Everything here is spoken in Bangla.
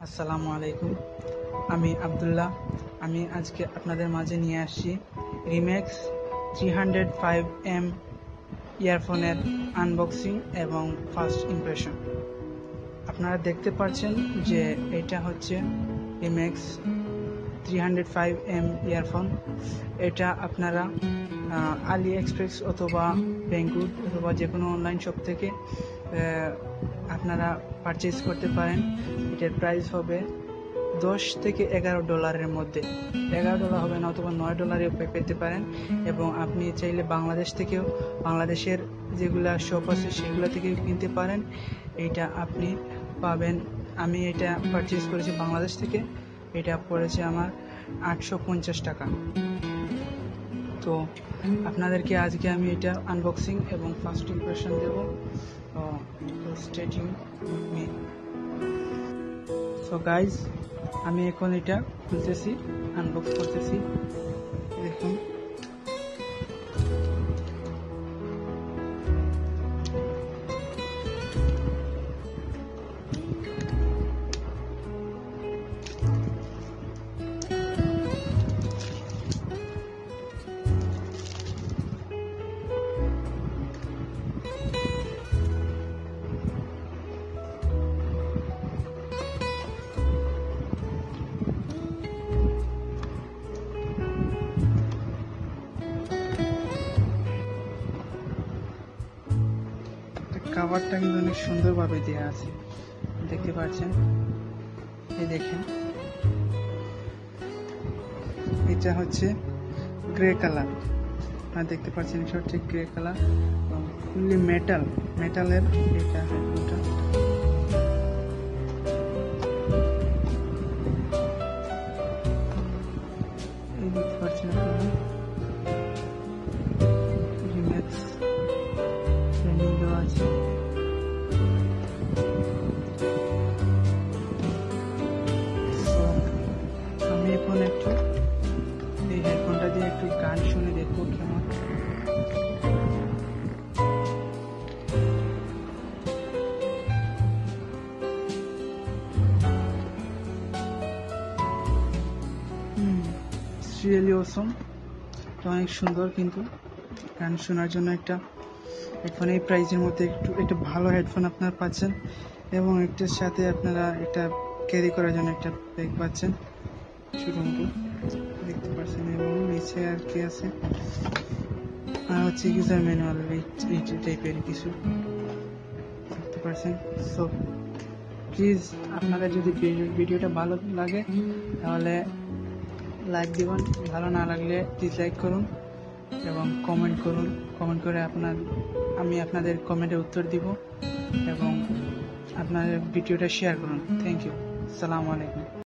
আসসালামু আলাইকুম। আমি আব্দুল্লাহ। আমি আজকে আপনাদের মাঝে নিয়ে আসছি রিম্যাক্স 305M ইয়ারফোনের আনবক্সিং এবং ফার্স্ট ইমপ্রেশন। আপনারা দেখতে পাচ্ছেন যে এটা হচ্ছে রিম্যাক্স 305M ইয়ারফোন। এটা আপনারা আলি এক্সপ্রেস অথবা বেঙ্গুড অথবা যে কোনো অনলাইন শপ থেকে আপনারা পারচেজ করতে পারেন। এটার প্রাইস হবে $10 থেকে $11 মধ্যে। $11 হবে না, অথবা $9 পেতে পারেন। এবং আপনি চাইলে বাংলাদেশ থেকেও, বাংলাদেশের যেগুলা শপ আছে সেগুলো থেকেও কিনতে পারেন। এইটা আপনি পাবেন। আমি এটা পারচেজ করেছি বাংলাদেশ থেকে। এটা পড়েছে আমার 850 টাকা। তো আপনাদেরকে আজকে আমি এটা আনবক্সিং এবং ফার্স্ট ইমপ্রেশন দেবো। Stay tune with me. So guys, আমি এখন এটা খুলতেছি, আনবক্স করতেছি। দেখুন, কাভারটা কিন্তু অনেক সুন্দরভাবে দেওয়া আছে, দেখতে পাচ্ছেন। এই দেখেন, এটা হচ্ছে গ্রে কালার। আপনারা দেখতে পাচ্ছেন, এটা হচ্ছে গ্রে কালার, ফুললি মেটালের এটা হেডফোনটা। এই দেখতে পাচ্ছেন আপনারা, রিম্যাক্স ব্র্যান্ডিং দেওয়া আছে। আমি এখন একটু এই হেডফোনটা দিয়ে একটু গান শুনে দেখবো কেমন। রিয়েলি অসম, অনেক সুন্দর। কিন্তু গান শোনার জন্য একটা হেডফোন এই প্রাইসের মধ্যে একটা ভালো হেডফোন আপনারা পাচ্ছেন। এবং একটার সাথে আপনারা একটা ক্যারি করার জন্য একটা ব্যাগ পাচ্ছেন, ছোটো মতো দেখতে পাচ্ছেন। এবং নিচে আর কি আছে, আর হচ্ছে ইউজার ম্যানুয়াল এই টাইপের কিছু দেখতে পাচ্ছেন। সো প্লিজ, আপনাদের যদি ভিডিওটা ভালো লাগে তাহলে লাইক দিবেন, ভালো না লাগলে ডিসলাইক করুন এবং কমেন্ট করুন। কমেন্ট করে আমি আপনাদের কমেন্টে উত্তর দিব এবং আপনাদের ভিডিওটা শেয়ার করুন। Thank you. আসসালামু আলাইকুম।